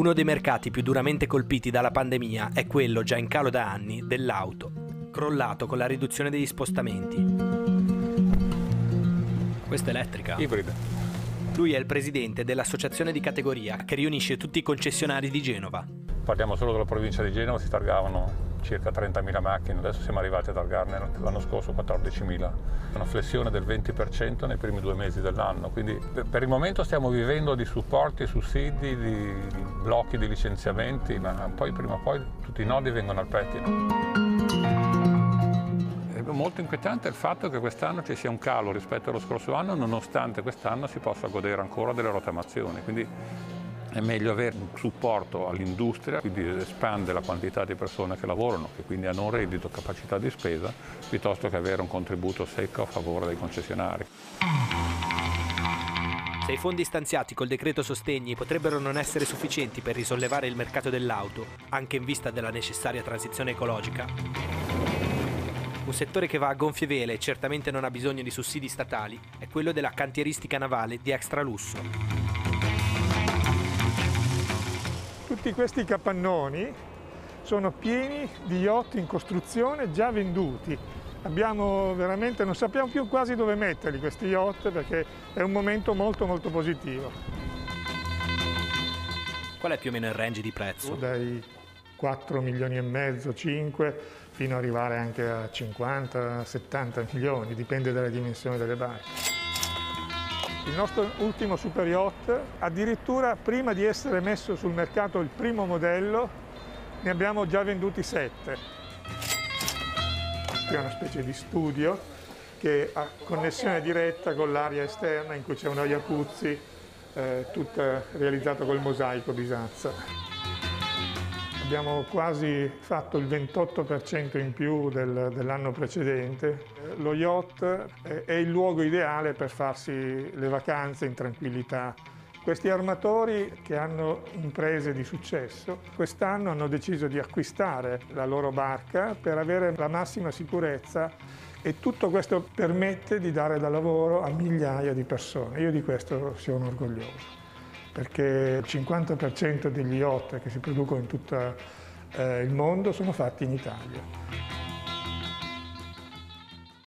Uno dei mercati più duramente colpiti dalla pandemia è quello, già in calo da anni, dell'auto, crollato con la riduzione degli spostamenti. Questa è elettrica? Ibrida. Lui è il presidente dell'associazione di categoria che riunisce tutti i concessionari di Genova. Parliamo solo della provincia di Genova, si targavano circa 30.000 macchine, adesso siamo arrivati a targarne l'anno scorso 14.000. Una flessione del 20% nei primi 2 mesi dell'anno, quindi per il momento stiamo vivendo di supporti, sussidi, di blocchi di licenziamenti, ma poi prima o poi tutti i nodi vengono al pettine. È molto inquietante il fatto che quest'anno ci sia un calo rispetto allo scorso anno, nonostante quest'anno si possa godere ancora delle rottamazioni. Quindi è meglio avere un supporto all'industria, quindi espande la quantità di persone che lavorano, che quindi hanno un reddito, capacità di spesa, piuttosto che avere un contributo secco a favore dei concessionari. Se i fondi stanziati col decreto sostegni potrebbero non essere sufficienti per risollevare il mercato dell'auto, anche in vista della necessaria transizione ecologica, un settore che va a gonfie vele e certamente non ha bisogno di sussidi statali è quello della cantieristica navale di extralusso. Tutti questi capannoni sono pieni di yacht in costruzione già venduti. Abbiamo veramente, non sappiamo più quasi dove metterli questi yacht perché è un momento molto positivo. Qual è più o meno il range di prezzo? Dai 4 milioni e mezzo, 5, fino ad arrivare anche a 50, 70 milioni, dipende dalle dimensioni delle barche. Il nostro ultimo super yacht, addirittura prima di essere messo sul mercato il primo modello, ne abbiamo già venduti 7. È una specie di studio che ha connessione diretta con l'aria esterna in cui c'è una jacuzzi, tutta realizzata col mosaico di Sazza. Abbiamo quasi fatto il 28% in più dell'anno precedente. Lo yacht è il luogo ideale per farsi le vacanze in tranquillità. Questi armatori che hanno imprese di successo quest'anno hanno deciso di acquistare la loro barca per avere la massima sicurezza e tutto questo permette di dare da lavoro a migliaia di persone. Io di questo sono orgoglioso, perché il 50% degli yacht che si producono in tutto il mondo sono fatti in Italia.